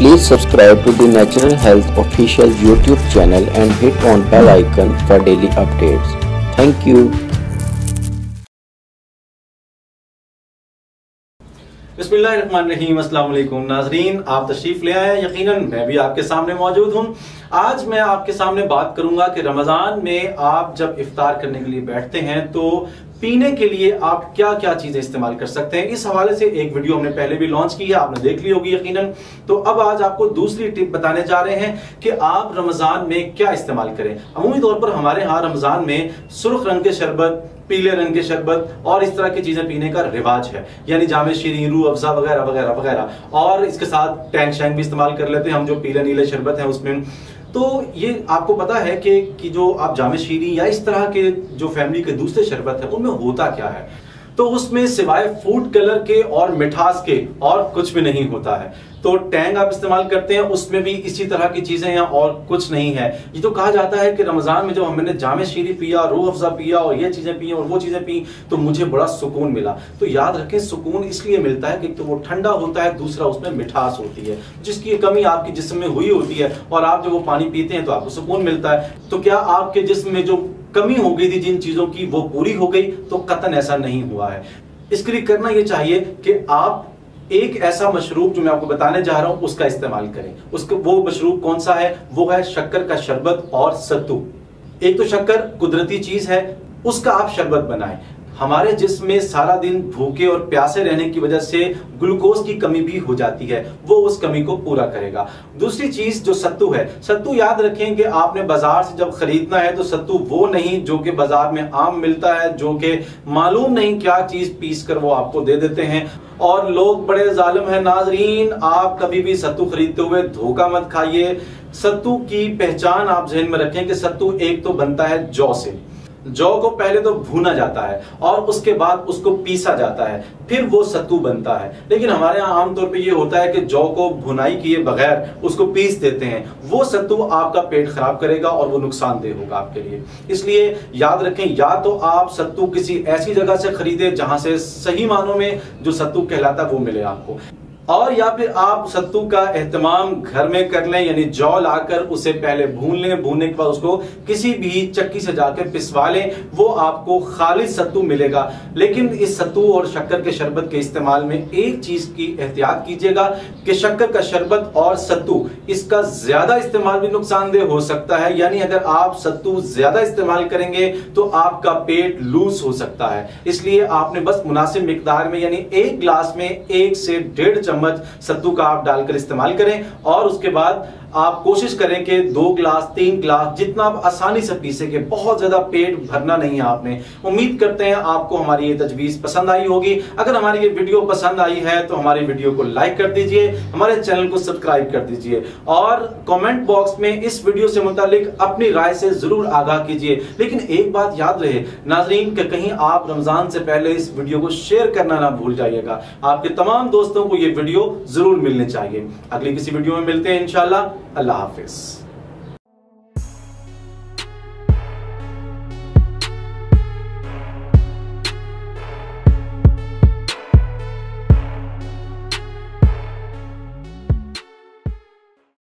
Please subscribe to the Natural Health official YouTube channel and hit on bell icon for daily updates. Thank you. बिस्मिल्लाहिर्रहमानिर्रहीम। अस्सलाम वालेकुम नाज़रीन, आप तशरीफ ले आए। यकीनन मैं भी आपके सामने मौजूद हूँ। आज मैं आपके सामने बात करूंगा कि रमज़ान में आप जब इफ्तार करने के लिए बैठते हैं तो पीने के लिए आप क्या क्या चीजें इस्तेमाल कर सकते हैं। इस हवाले से एक वीडियो हमने पहले भी लॉन्च की है, आपने देख ली होगी यकीनन। तो अब आज आपको दूसरी टिप बताने जा रहे हैं कि आप रमजान में क्या इस्तेमाल करें। अमूमी तौर पर हमारे यहाँ रमजान में सुर्ख रंग के शरबत, पीले रंग के शरबत और इस तरह की चीजें पीने का रिवाज है, यानी जामे शीरीन, रूह अफ़ज़ा वगैरह वगैरह वगैरह। और इसके साथ टैंग शैंग भी इस्तेमाल कर लेते हैं हम, जो पीले नीले शरबत है उसमें। तो ये आपको पता है कि जो आप जामे शीरी या इस तरह के जो फैमिली के दूसरे शरबत है उनमें होता क्या है, तो उसमें सिवाय फूड कलर के और मिठास के और कुछ भी नहीं होता है। तो टैंग आप इस्तेमाल करते हैं, उसमें भी इसी तरह की चीजें हैं और कुछ नहीं है। ये तो कहा जाता है कि रमजान में जब हमने जामे शीरी पिया, रूह अफ़ज़ा पिया और ये चीजें पी और वो चीजें पी तो मुझे बड़ा सुकून मिला। तो याद रखें, सुकून इसलिए मिलता है कि तो वो ठंडा होता है, दूसरा उसमें मिठास होती है जिसकी कमी आपके जिस्म में हुई होती है, और आप जब वो पानी पीते हैं तो आपको सुकून मिलता है। तो क्या आपके जिस्म में जो कमी हो गई थी जिन चीजों की, वो पूरी हो गई? तो कतन ऐसा नहीं हुआ है। इसके लिए करना ये चाहिए कि आप एक ऐसा मशरूब जो मैं आपको बताने जा रहा हूं उसका इस्तेमाल करें। उसका वो मशरूब कौन सा है? वो है शक्कर का शरबत और सत्तू। एक तो शक्कर कुदरती चीज है, उसका आप शरबत बनाएं। हमारे जिस्म में सारा दिन भूखे और प्यासे रहने की वजह से ग्लूकोज की कमी भी हो जाती है, वो उस कमी को पूरा करेगा। दूसरी चीज जो सत्तू है, सत्तू याद रखें कि आपने बाजार से जब खरीदना है तो सत्तू वो नहीं जो कि बाजार में आम मिलता है, जो कि मालूम नहीं क्या चीज पीस कर वो आपको दे देते हैं। और लोग बड़े जालिम हैं नाजरीन, आप कभी भी सत्तू खरीदते हुए धोखा मत खाइए। सत्तू की पहचान आप ज़हन में रखें कि सत्तू एक तो बनता है जौ से। जौ को पहले तो भूना जाता है और उसके बाद उसको पीसा जाता है, फिर वो सत्तू बनता है। लेकिन हमारे यहाँ आमतौर पे ये होता है कि जौ को भुनाई किए बगैर उसको पीस देते हैं। वो सत्तू आपका पेट खराब करेगा और वो नुकसानदेह होगा आपके लिए। इसलिए याद रखें, या तो आप सत्तू किसी ऐसी जगह से खरीदे जहां से सही मानों में जो सत्तू कहलाता है वो मिले आपको, और या फिर आप सत्तू का एहतमाम घर में कर लें, यानी जौ लाकर उसे पहले भून लें, भूनने के बाद उसको किसी भी चक्की से जाकर पिसवा लें, वो आपको खालिस सत्तू मिलेगा। लेकिन इस सत्तू और शक्कर के शरबत के इस्तेमाल में एक चीज की एहतियात कीजिएगा कि शक्कर का शरबत और सत्तू, इसका ज्यादा इस्तेमाल भी नुकसानदेह हो सकता है। यानी अगर आप सत्तू ज्यादा इस्तेमाल करेंगे तो आपका पेट लूज हो सकता है। इसलिए आपने बस मुनासिब मिकदार में, यानी एक गिलास में 1 से 1.5 चम्मच सत्तू का आप डालकर इस्तेमाल करें, और उसके बाद आप कोशिश करें कि 2 गिलास 3 गिलास जितना आप आसानी से पी सके। बहुत ज्यादा पेट भरना नहीं है आपने। उम्मीद करते हैं आपको हमारी ये तजवीज पसंद आई होगी। अगर हमारी ये वीडियो पसंद आई है तो हमारी वीडियो को लाइक कर दीजिए, हमारे चैनल को सब्सक्राइब कर दीजिए, और कमेंट बॉक्स में इस वीडियो से मुतालिक अपनी राय से जरूर आगाह कीजिए। लेकिन एक बात याद रहे नाजरीन, कि कहीं आप रमजान से पहले इस वीडियो को शेयर करना ना भूल जाइएगा। आपके तमाम दोस्तों को ये वीडियो जरूर मिलनी चाहिए। अगली किसी वीडियो में मिलते हैं इंशाल्लाह। अल्लाह हाफिज।